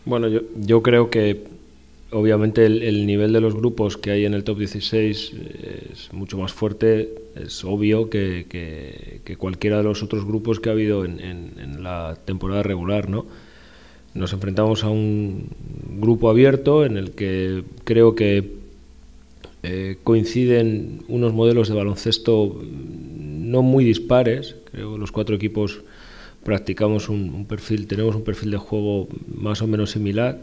Bueno, yo creo que obviamente el nivel de los grupos que hay en el top 16 es mucho más fuerte, es obvio que cualquiera de los otros grupos que ha habido en la temporada regular, ¿no? Nos enfrentamos a un grupo abierto en el que creo que coinciden unos modelos de baloncesto no muy dispares. Creo que los cuatro equipos practicamos tenemos un perfil de juego más o menos similar.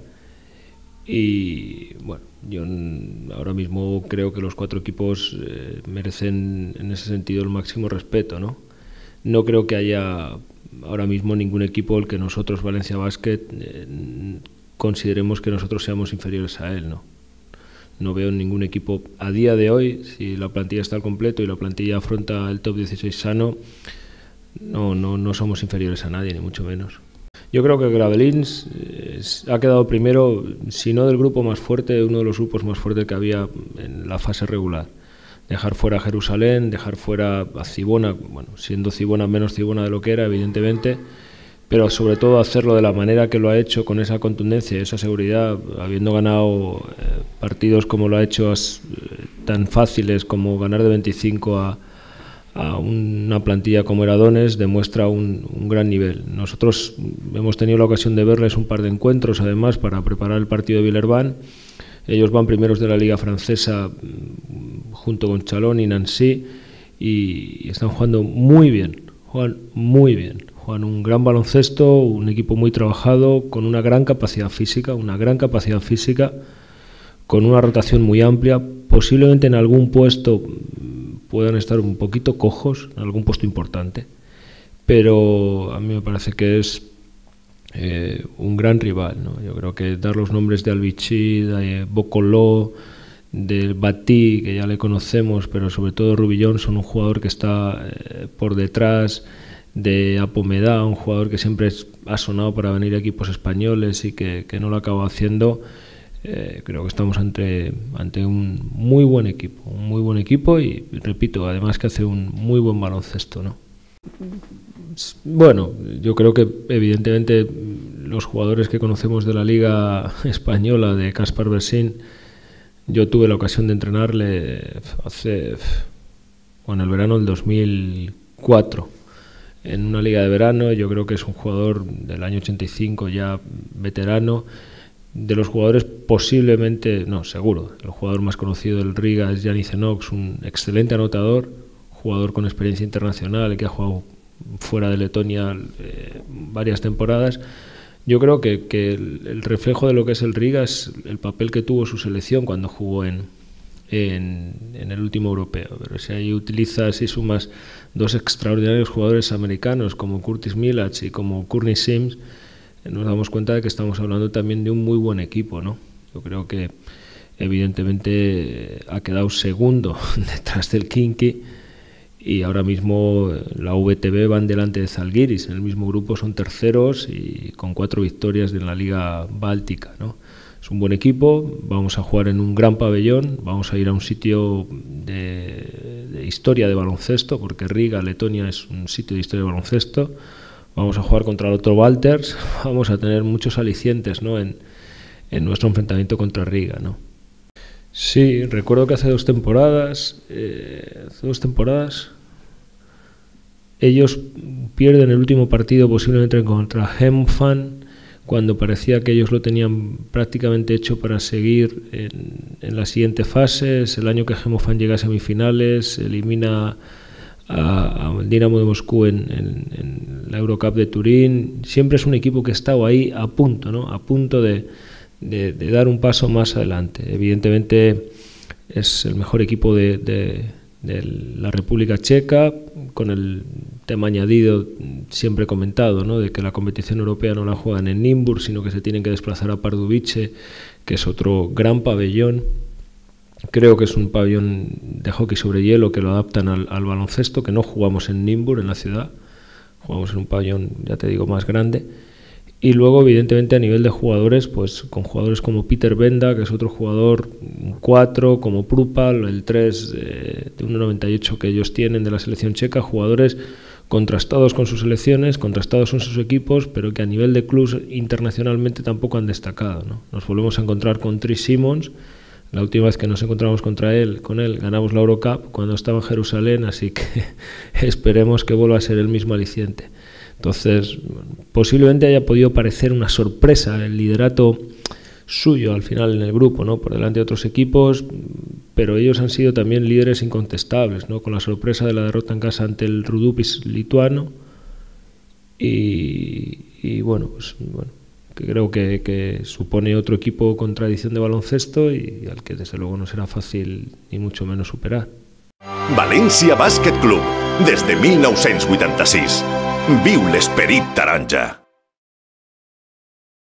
Y bueno, yo ahora mismo creo que los cuatro equipos merecen en ese sentido el máximo respeto, ¿no? No creo que haya ahora mismo ningún equipo al que nosotros, Valencia Basket, consideremos que nosotros seamos inferiores a él, ¿no? No veo ningún equipo a día de hoy, si la plantilla está al completo y la plantilla afronta el top 16 sano, no somos inferiores a nadie, ni mucho menos. Yo creo que Gravelins ha quedado primero, si no del grupo más fuerte, uno de los grupos más fuertes que había en la fase regular. Dejar fuera a Jerusalén, dejar fuera a Cibona, bueno, siendo Cibona menos Cibona de lo que era, evidentemente, pero sobre todo hacerlo de la manera que lo ha hecho, con esa contundencia y esa seguridad, habiendo ganado partidos como lo ha hecho, tan fáciles como ganar de 25 a una plantilla como era Donetsk, demuestra un gran nivel. Nosotros hemos tenido la ocasión de verles un par de encuentros, además, para preparar el partido de Villeurbanne. Ellos van primeros de la Liga Francesa junto con Chalon y Nancy y están jugando muy bien, juegan juegan un gran baloncesto, un equipo muy trabajado, con una gran capacidad física, con una rotación muy amplia. Posiblemente en algún puesto puedan estar un poquito cojos, en algún puesto importante, pero a mí me parece que es un gran rival, ¿no? Yo creo que dar los nombres de Albichi, de Bocoló, de Batí, que ya le conocemos, pero sobre todo Rubillón, son un jugador que está por detrás, de Apomeda, un jugador que siempre ha sonado para venir a equipos españoles y que no lo acaba haciendo. Creo que estamos ante un muy buen equipo y repito, además que hace un muy buen baloncesto, ¿no? Bueno, yo creo que evidentemente los jugadores que conocemos de la Liga Española, de Kaspar Bersin, yo tuve la ocasión de entrenarle en el verano del 2004 en una liga de verano. Yo creo que es un jugador del año 85, ya veterano. De los jugadores posiblemente, no, seguro, el jugador más conocido del Riga es Giannis Enox, un excelente anotador, jugador con experiencia internacional que ha jugado fuera de Letonia varias temporadas. Yo creo que el reflejo de lo que es el Riga es el papel que tuvo su selección cuando jugó en el último europeo. Pero si ahí utilizas y sumas dos extraordinarios jugadores americanos como Curtis Milach y como Courtney Sims, nos damos cuenta de que estamos hablando también de un muy buen equipo, ¿no? Yo creo que evidentemente ha quedado segundo detrás del Khimki y ahora mismo la VTB van delante de Zalgiris. En el mismo grupo son terceros y con 4 victorias en la Liga Báltica, ¿no? Es un buen equipo, vamos a jugar en un gran pabellón, vamos a ir a un sitio de historia de baloncesto, porque Riga, Letonia, es un sitio de historia de baloncesto. Vamos a jugar contra el otro Walters, vamos a tener muchos alicientes, ¿no?, en nuestro enfrentamiento contra Riga, ¿no? Sí, recuerdo que hace dos temporadas ellos pierden el último partido posiblemente contra Hemfan, cuando parecía que ellos lo tenían prácticamente hecho para seguir en la siguiente fase. Es el año que Hemfan llega a semifinales, elimina al Dinamo de Moscú en la Eurocup de Turín. Siempre es un equipo que ha estado ahí a punto, ¿no?, a punto de dar un paso más adelante. Evidentemente es el mejor equipo de la República Checa, con el tema añadido siempre comentado, ¿no?, de que la competición europea no la juegan en Nymburk, sino que se tienen que desplazar a Pardubice, que es otro gran pabellón. Creo que es un pabellón de hockey sobre hielo que lo adaptan al baloncesto, que no jugamos en Nymburk, en la ciudad, jugamos en un pabellón, ya te digo, más grande. Y luego, evidentemente, a nivel de jugadores, pues con jugadores como Peter Benda, que es otro jugador, un 4, como Prupal, el 3 de 1,98 que ellos tienen de la selección checa, jugadores contrastados con sus selecciones, contrastados con sus equipos, pero que a nivel de clubs internacionalmente tampoco han destacado, ¿no? Nos volvemos a encontrar con Chris Simmons. La última vez que nos encontramos con él ganamos la Eurocup cuando estaba en Jerusalén, así que esperemos que vuelva a ser el mismo aliciente. Entonces, posiblemente haya podido parecer una sorpresa el liderato suyo al final en el grupo, ¿no? Por delante de otros equipos, pero ellos han sido también líderes incontestables, ¿no? Con la sorpresa de la derrota en casa ante el Rudupis lituano y bueno, pues que creo que supone otro equipo con tradición de baloncesto y al que desde luego no será fácil ni mucho menos superar. València Bàsquet Club, des de 1986. Viu l'esperit taronja.